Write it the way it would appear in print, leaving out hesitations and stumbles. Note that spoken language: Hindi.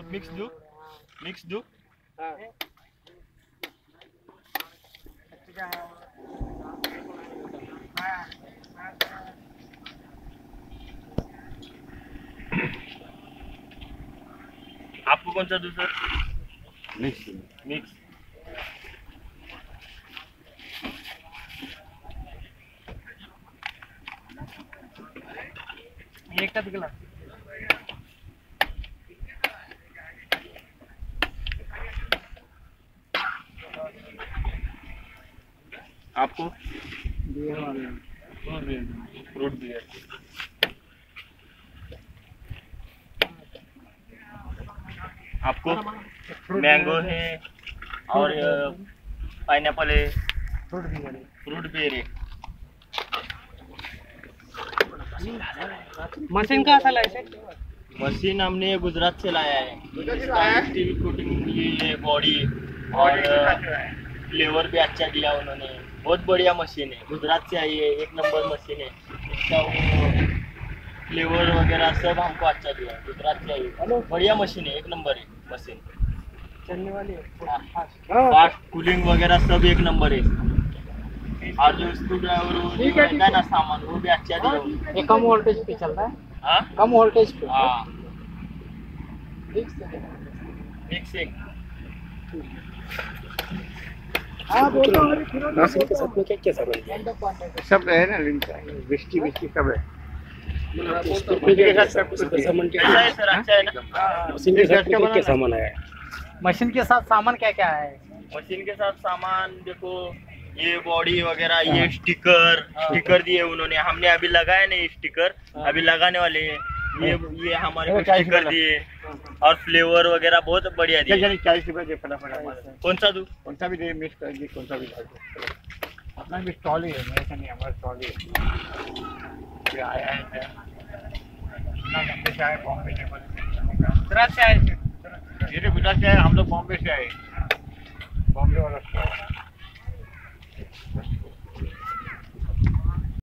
मिक्स दो आपको कौन सा दूसरा मिक्स एक का गिलास आपको फ्रूट बियर आपको मैंगो है और पाइनएप्पल है फ्रूट बियर है। मशीन कहाँ से लाए? मशीन हमने गुजरात से लाया है। स्टील कोटिंग ये बॉडी और फ्लेवर भी अच्छा दिया उन्होंने। बहुत बढ़िया मशीन है, गुजरात से आई है, एक नंबर मशीन है। इसका वो फ्लेवर वगैरह सब हमको अच्छा दिया है, गुजरात से आई है। बढ़िया मशीन है, एक नंबर है मशीन, चलने वाली है। फास्ट कूलिंग वगैरह सब एक नंबर है। और जो स्क्रू ड्राइवर रहता है ना सामान, वो भी अच्छा दिया। ये कम वोल्टेज पे चल रहा है? हाँ कम वोल्टेज पे। हाँ मिक्सिंग। मशीन के साथ में क्या क्या सामान है? सब है ना, बिस्की सब है। मशीन के साथ क्या सामान है? मशीन के साथ सामान क्या क्या है? मशीन के साथ सामान देखो, ये बॉडी वगैरह, ये स्टिकर दिए उन्होंने। हमने अभी लगाया नहीं स्टिकर, अभी लगाने वाले हैं। ये हमारे को स्टिकर दिए और फ्लेवर वगैरह बहुत बढ़िया दिए। 40 रुपए दे फटाफट। कौन सा दूं? कौन सा भी दे, मिक्स कर दी, कौन सा भी डाल दो। अपना भी स्टॉल ही है, मेरा नहीं, हमारा स्टॉल ही है। ये आया है ना, बॉम्बे से आए, बॉम्बे से गुजरात से आए थे। ये तो गुजरात से आए, हम लोग बॉम्बे से आए।